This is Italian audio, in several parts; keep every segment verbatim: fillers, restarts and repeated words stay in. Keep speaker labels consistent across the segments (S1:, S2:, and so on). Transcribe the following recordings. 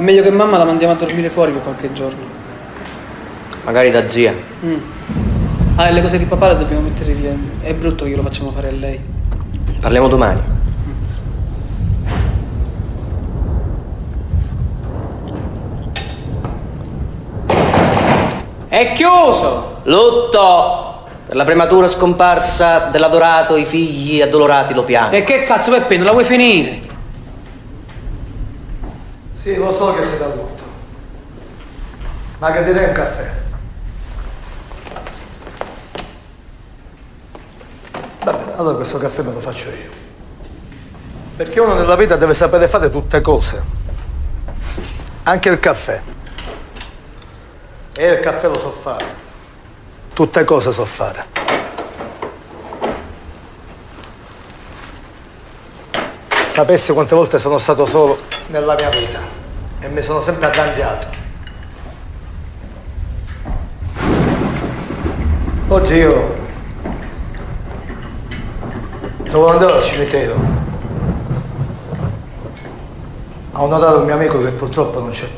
S1: meglio che mamma la mandiamo a dormire fuori per qualche giorno.
S2: Magari da zia.
S1: Mm. Ah, e le cose di papà le dobbiamo mettere via. È brutto che glielo facciamo fare a lei.
S2: Parliamo domani.
S1: È chiuso!
S2: Lutto per la prematura scomparsa dell'adorato, i figli addolorati lo piangono.
S1: E che cazzo, Peppe, non la vuoi finire?
S3: Sì, lo so che sei da lutto. Ma che ti dai un caffè? Va bene, allora questo caffè me lo faccio io. Perché uno nella vita deve sapere fare tutte cose. Anche il caffè. E il caffè lo so fare. Tutte cose so fare. Sapessi quante volte sono stato solo nella mia vita e mi sono sempre arrangiato. Oggi io dovevo andare al cimitero a onorare un mio amico che purtroppo non c'è più.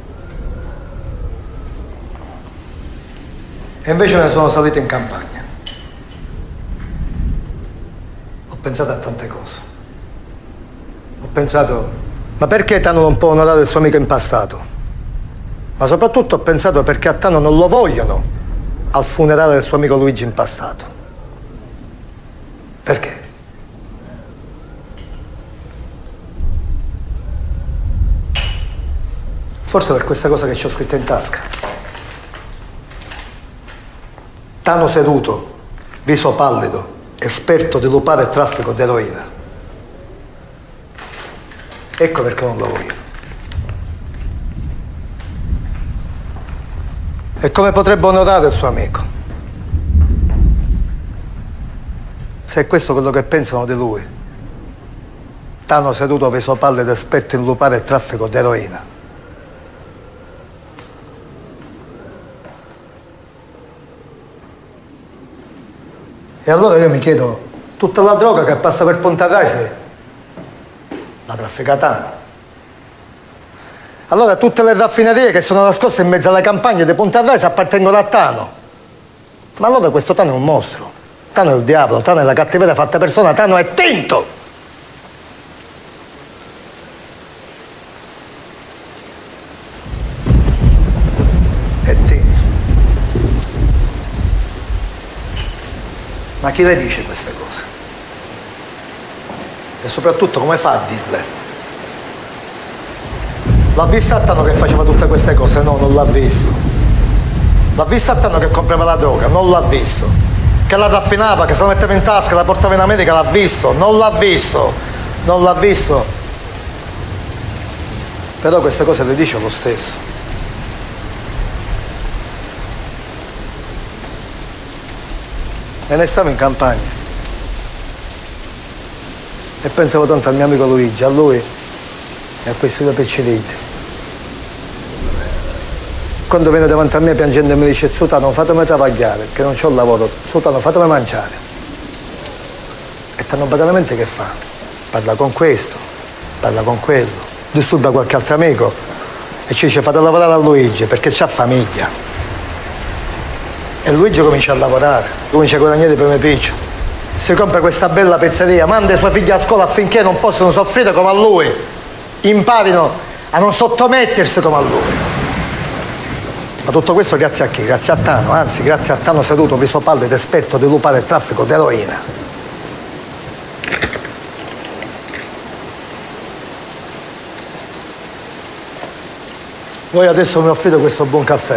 S3: E invece me ne sono salito in campagna. Ho pensato a tante cose. Ho pensato, ma perché Tano non può onorare il suo amico impastato? Ma soprattutto ho pensato perché a Tano non lo vogliono al funerale del suo amico Luigi impastato. Perché? Forse per questa cosa che ci ho scritto in tasca. Tano seduto, viso pallido, esperto di lupare e traffico di eroina. Ecco perché non lo voglio. E come potrebbe onorare il suo amico? Se è questo quello che pensano di lui. Tano seduto, viso pallido, esperto in lupare e traffico di eroina. E allora io mi chiedo, tutta la droga che passa per Ponte Raisi la traffica Tano. Allora tutte le raffinerie che sono nascoste in mezzo alle campagne di Ponte Raisi appartengono a Tano. Ma allora questo Tano è un mostro. Tano è il diavolo, Tano è la cattiveria fatta persona, Tano è Tinto! È Tinto. Ma chi le dice queste cose? E soprattutto come fa a dirle? L'ha vista a Tano che faceva tutte queste cose? No, non l'ha visto. L'ha vista a Tano che comprava la droga? Non l'ha visto. Che la raffinava, che se la metteva in tasca, la portava in America? L'ha visto? Non l'ha visto. Non l'ha visto. Però queste cose le dice lo stesso. E ne stavo in campagna e pensavo tanto al mio amico Luigi, a lui e a questi due peccidenti. Quando viene davanti a me piangendo e mi dice: Sutano, fatemi travagliare, che non c'ho lavoro, Sutano, fatemi mangiare. E tanto banalmente che fa? Parla con questo, parla con quello, disturba qualche altro amico e ci dice: fate lavorare a Luigi perché c'ha famiglia. E Luigi comincia a lavorare, comincia a guadagnare i primi piccioli. Si compra questa bella pizzeria, manda i suoi figli a scuola affinché non possano soffrire come a lui. Imparino a non sottomettersi come a lui. Ma tutto questo grazie a chi? Grazie a Tano, anzi grazie a Tano seduto, viso pallido, esperto di lupare e traffico di eroina. Voi adesso mi offrite questo buon caffè.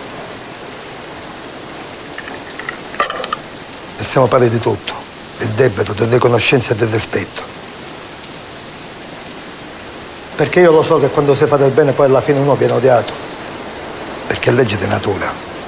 S3: E siamo parli di tutto, del debito, delle conoscenze e del rispetto. Perché io lo so che quando si fa del bene poi alla fine uno viene odiato, perché è legge di natura.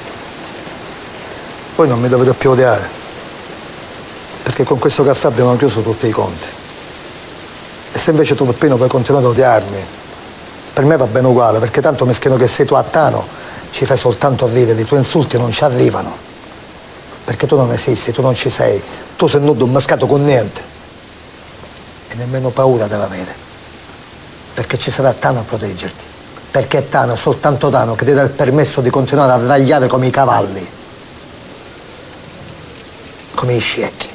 S3: Poi non mi dovete più odiare, perché con questo caffè abbiamo chiuso tutti i conti. E se invece tu Peppino vuoi continuare ad odiarmi, per me va bene uguale, perché tanto meschino che sei tu a Tano, ci fai soltanto ridere, i tuoi insulti non ci arrivano. Perché tu non esisti, tu non ci sei, tu sei nudo un mascato con niente. E nemmeno paura deve avere, perché ci sarà Tano a proteggerti. Perché è Tano, soltanto Tano, che ti dà il permesso di continuare a ragliare come i cavalli. Come i sciechi.